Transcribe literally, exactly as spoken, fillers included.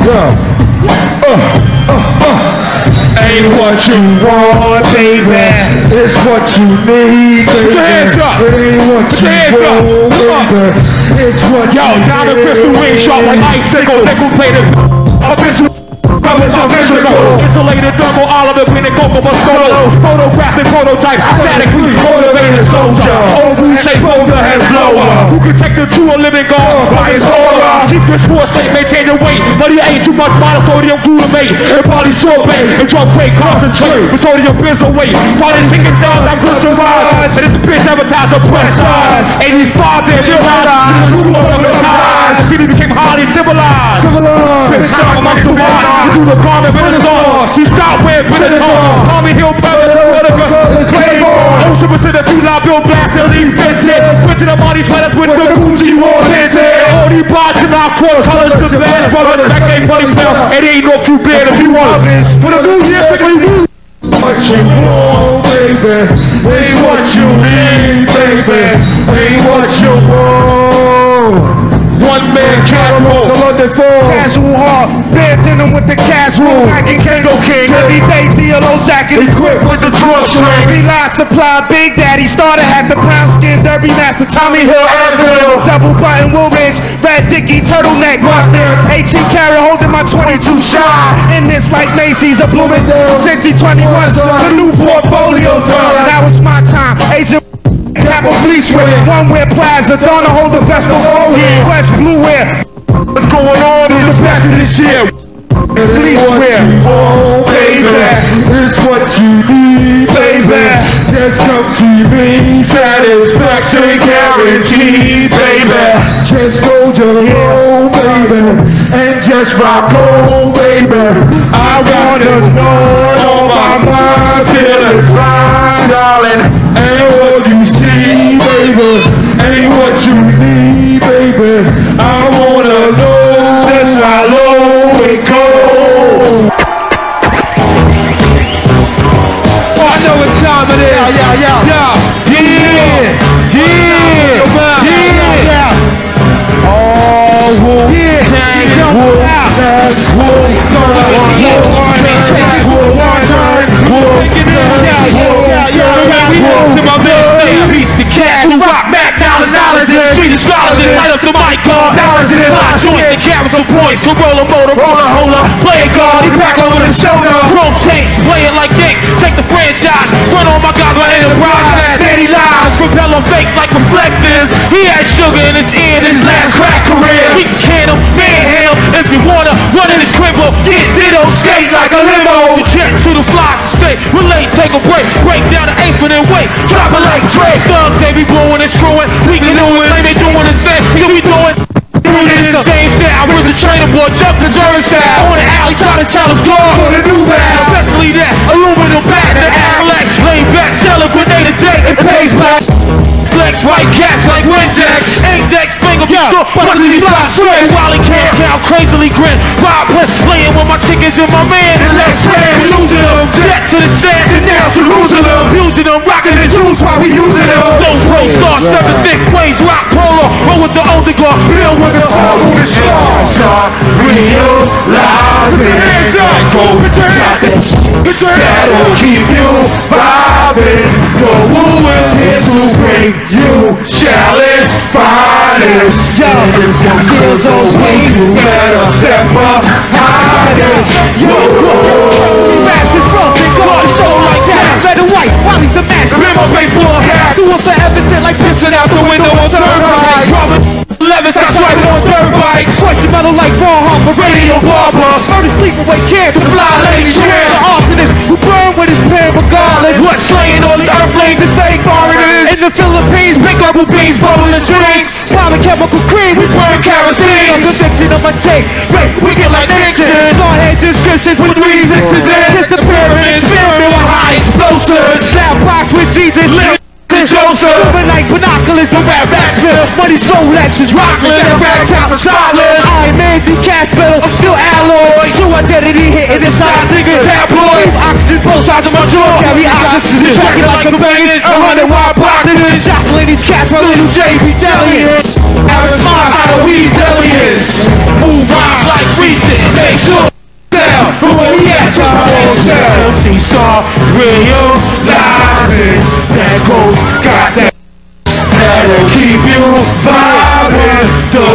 Uh, uh, uh. Ain't what you want, baby. It's what you need, baby. Put your hands up. It ain't what Put you your hands want, up. Baby. It's what Yo, you down the crystal wing shot like icicle, nickel plated. Official. Insulated thermal, all of the pinnacle of a solo. Photographic prototype, statically motivated soldier. Old shape older and slower. Who can take the true living God by his aura? Keep your sports state, maintain your weight. Money ain't too much monosodium glutamate. And polysorbate. And drug weight, concentrate. With sodium benzoate. Probably taking down that glyceride. And this bitch advertiser press size. eighty-five then realized. Who organized? The city became highly civilized. Civilized. Fifth time amongst the wise. Do the garment with his on. She stopped wearing Benetton. Tommy Hill, Ocean Pacific, T-Line, Bill Blast, Elite Vintage. Printing up all these sweaters with the Gucci war tinted. All these bars can now cross colors to the band. Brother, that ain't funny film. It ain't no too bad if you want this. For the new year, strictly what you want, baby. Ain't what you need, baby. Ain't what you want. One man casual, the London Fall. Casual heart, bare denim with the casual. Wagon Kango King, everyday D L O jacket, equipped with the drawstring. Relied supply, Big Daddy started at the brown skin derby master, Tommy Hill, Advil. Double button Woolridge, Red Dickie, turtleneck, rock there. eighteen carat holding my twenty-two shot. In this like Macy's, a Bloomingdale. Century twenty-one, the new portfolio done. That was my time, Agent. Capo fleece wear, one wear plaza, Donna hold the best of all here. West blue wear, what's going on is the best of this year. Fleece wear, baby, it's what you need, baby. Just come see me, satisfaction guaranteed, baby. Just go to the home, baby, and just rock on, baby. I wanna know on my mind, feeling fine, darling. And what you see, baby, ain't what you need, baby. I wanna know just how low it goes. Oh, I know what time it is. Yeah, yeah, yeah, yeah, yeah, yeah, yeah, yeah. Oh, whoa, yeah, yeah, whoa, that, whoa, turn up, whoa, one, take it, whoa, one, turn, whoa, yeah, yeah, yeah, yeah, to my best piece the cash, who rock back dollars, knowledge, and Swedish scholars, light up the mic, guard, dollars in his hot joint, and capital points, so roll a motor, roll a hola, play a guard, he crack over the shoulder, chrome tanks, play it like Yanks, take the franchise, run on my guys, my enterprise, steady lies, propeller fakes like reflectors, he had sugar in his ear, this last crack career, we can him, man him, if you wanna, run in his crib, get ditto, skate like a limo, the jet to the fly, stay, relate, take a break, break down the apron and wait, drop it like Drake, thugs, they be blowing and screwing, we can do it, they doing the same, so we doing it's the same style, where's the trainer boy, jump the turnstile, on the alley, try to challenge guard, for the new round, especially that aluminum bat, the Aflac, lay back, sell a grenade a day, it pays back, flex, white cats like Windex, index, finger, yeah, busting these fly straight, while he can't count, crazily grin, Bob Put, playing with my tickets in my man, and let's ram, losing them, jet to the stands, and now to losing them, using them, rocking the juice while we using them, those pro stars, seven thick ways, rock polo, roll with the older guard, real with the top of the stars, start realizing, go that'll keep you vibing, the woo is here to bring you challenge finest, yo, some skills away, you better step up highness, yo, raps is broken, God is so like that, red and white, while he's the master, in my baseball hat, do it forever, sit like pissing out the window on turnpike, dropping levels, that's right on dirt bikes, voice your mellow like raw hump, a radio barber, murder sleepaway camp, the fly lady share, the arsonist, who burn with his pen regardless, what slaying all these earthlings and fake foreigners, in the Philippines, big herbal beans, bubbling strings, popping chemical cream, we burn kerosene, a conviction of my take, right, we get like Nixon, long-head descriptions with three sixes in, disappearing, spirit with high explosives, slap box with Jesus, Joseph, overnight binoculars, the rap backfill, money's Rolexes, Rockless, and rap top of Scotland. I'm Andy Caspel, I'm still alloy. True identity hitting inside singers, tabloids. Oxygen pulse out of my jaw, carry oxygen, tracking like a bangers, a hundred wide boxes. Jostling these cats, my little J B Delian. Average smarts, how the weed delians. Move rhymes like region, they